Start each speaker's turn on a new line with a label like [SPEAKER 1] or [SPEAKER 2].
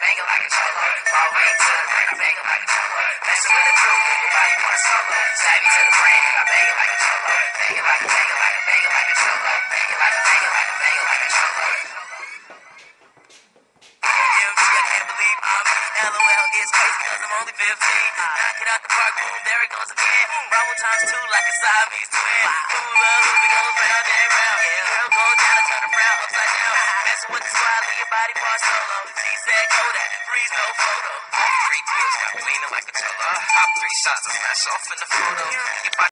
[SPEAKER 1] bang it like a cholo. Ball ring to the brain, I bang it like a cholo. Messing with the truth, if your body wants solo. Savvy to the brain, I bang it like a cholo. Bang it like a bang it like a bang it like a cholo. Bang it like a bang it like a bang it like a cholo. MG, I can't believe I'm me. LOL, it's crazy cause I'm only 15. Knock it out the park, boom, there it goes again. Bravo times 2 like a Siamese twin. Hula hoop, it goes round and round. Girl, go down and turn around, upside down. Messing with the squad, leave your body part solo. She said, go that, freeze, no photo. All 3 pills got me leaning like a cholo. Pop 3 shots, I smash off in the photo. Your body